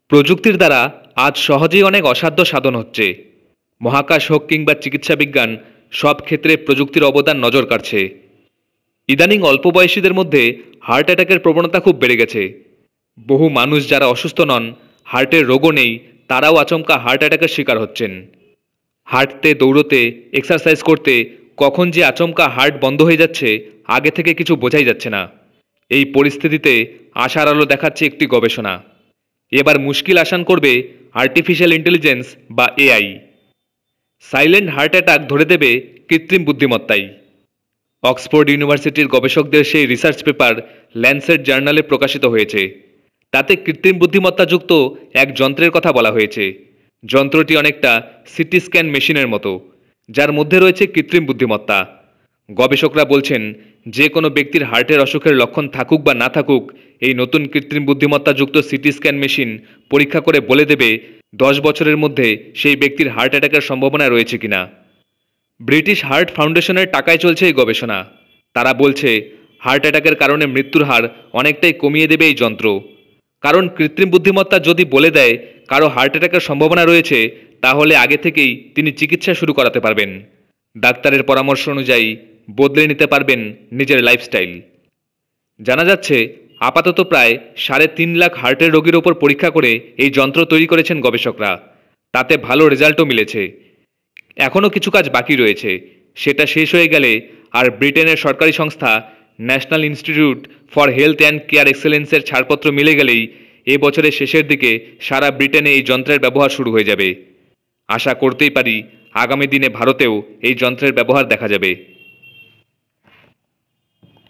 প্রযুক্তির দ্বারা আজ সহজেই অনেক অসাধ্য সাধন হচ্ছে। মহাকাশ হোক কিংবা চিকিৎসা বিজ্ঞান, সব ক্ষেত্রে প্রযুক্তির অবদান নজর কাড়ছে। ইদানিং অল্প বয়সীদের মধ্যে হার্ট অ্যাটাকের প্রবণতা খুব বেড়ে গেছে। বহু মানুষ যারা অসুস্থ নন, হার্টের রোগও নেই, তারাও আচমকা হার্ট অ্যাটাকের শিকার হচ্ছেন। হাঁটতে, দৌড়তে, এক্সারসাইজ করতে কখন যে আচমকা হার্ট বন্ধ হয়ে যাচ্ছে আগে থেকে কিছু বোঝাই যাচ্ছে না। এই পরিস্থিতিতে আশার আলো দেখাচ্ছে একটি গবেষণা। এবার মুশকিল আসান করবে আর্টিফিশিয়াল ইন্টেলিজেন্স বা এআই। সাইলেন্ট হার্ট অ্যাটাক ধরে দেবে কৃত্রিম বুদ্ধিমত্তাই। অক্সফোর্ড ইউনিভার্সিটির গবেষকদের সেই রিসার্চ পেপার ল্যান্সেট জার্নালে প্রকাশিত হয়েছে। তাতে কৃত্রিম বুদ্ধিমত্তাযুক্ত এক যন্ত্রের কথা বলা হয়েছে। যন্ত্রটি অনেকটা সিটি স্ক্যান মেশিনের মতো, যার মধ্যে রয়েছে কৃত্রিম বুদ্ধিমত্তা। গবেষকরা বলছেন, যে কোনো ব্যক্তির হার্টের অসুখের লক্ষণ থাকুক বা না থাকুক, এই নতুন কৃত্রিম বুদ্ধিমত্তাযুক্ত সিটি স্ক্যান মেশিন পরীক্ষা করে বলে দেবে 10 বছরের মধ্যে সেই ব্যক্তির হার্ট অ্যাটাকের সম্ভাবনা রয়েছে কিনা। ব্রিটিশ হার্ট ফাউন্ডেশনের টাকায় চলছে এই গবেষণা। তারা বলছে, হার্ট অ্যাটাকের কারণে মৃত্যুর হার অনেকটাই কমিয়ে দেবে এই যন্ত্র। কারণ কৃত্রিম বুদ্ধিমত্তা যদি বলে দেয় কারো হার্ট অ্যাটাকের সম্ভাবনা রয়েছে, তাহলে আগে থেকেই তিনি চিকিৎসা শুরু করাতে পারবেন। ডাক্তারের পরামর্শ অনুযায়ী বদলে নিতে পারবেন নিজের লাইফস্টাইল। জানা যাচ্ছে, আপাতত প্রায় 3.5 লাখ হার্টের রোগীর ওপর পরীক্ষা করে এই যন্ত্র তৈরি করেছেন গবেষকরা। তাতে ভালো রেজাল্টও মিলেছে। এখনও কিছু কাজ বাকি রয়েছে। সেটা শেষ হয়ে গেলে আর ব্রিটেনের সরকারি সংস্থা national institute for health and care এক্সেলেন্সের ছাড়পত্র মিলে গেলেই এ বছরের শেষের দিকে সারা ব্রিটেনে এই যন্ত্রের ব্যবহার শুরু হয়ে যাবে। আশা করতেই পারি আগামী দিনে ভারতেও এই যন্ত্রের ব্যবহার দেখা যাবে।